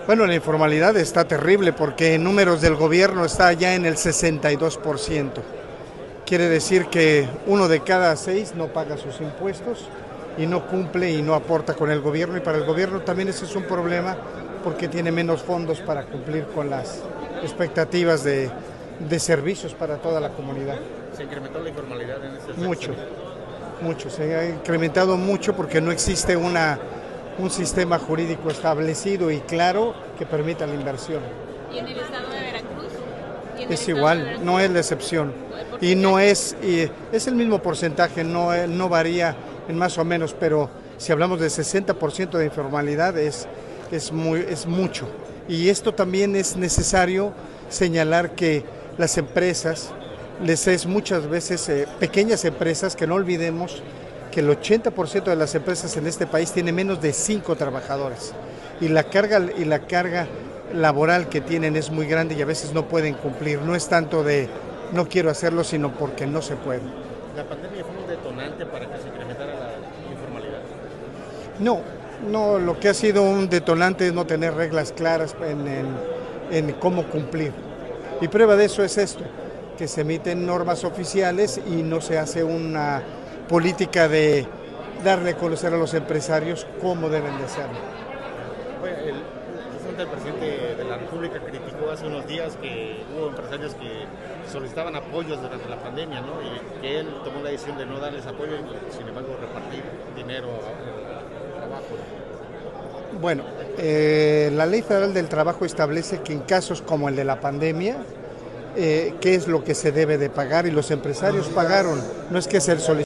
Bueno, la informalidad está terrible porque en números del gobierno está ya en el 62%. Quiere decir que 1 de cada 6 no paga sus impuestos y no cumple y no aporta con el gobierno, y para el gobierno también ese es un problema porque tiene menos fondos para cumplir con las expectativas de servicios para toda la comunidad. ¿Se incrementó la informalidad en ese sector? Mucho, se ha incrementado mucho porque no existe un sistema jurídico establecido y claro que permita la inversión. ¿Y en el estado de Veracruz? Es igual, no es la excepción. Y es el mismo porcentaje, no varía en más o menos, pero si hablamos de 60% de informalidad es mucho. Y esto también es necesario señalar que las empresas, muchas veces pequeñas empresas, que no olvidemos que el 80% de las empresas en este país tiene menos de 5 trabajadores y la carga laboral que tienen es muy grande y a veces no pueden cumplir. No es tanto de no quiero hacerlo, sino porque no se puede. ¿La pandemia fue un detonante para que se incrementara la informalidad? No, lo que ha sido un detonante es no tener reglas claras en cómo cumplir. Y prueba de eso es esto, que se emiten normas oficiales y no se hace una política de darle a conocer a los empresarios cómo deben de hacerlo. El presidente de la República criticó hace unos días que hubo empresarios que solicitaban apoyos durante la pandemia, ¿no? Y que él tomó la decisión de no darles apoyo y sin embargo repartir dinero al trabajo. Bueno, la Ley Federal del Trabajo establece que en casos como el de la pandemia, qué es lo que se debe de pagar y los empresarios pagaron, no es que se solicitó.